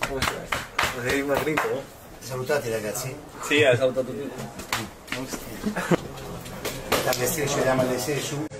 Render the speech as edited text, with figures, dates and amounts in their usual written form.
Come stai? Sei dimagrito? Salutati ragazzi. Sì, hai salutato tutti. Da vestire ci vediamo alle 6 su.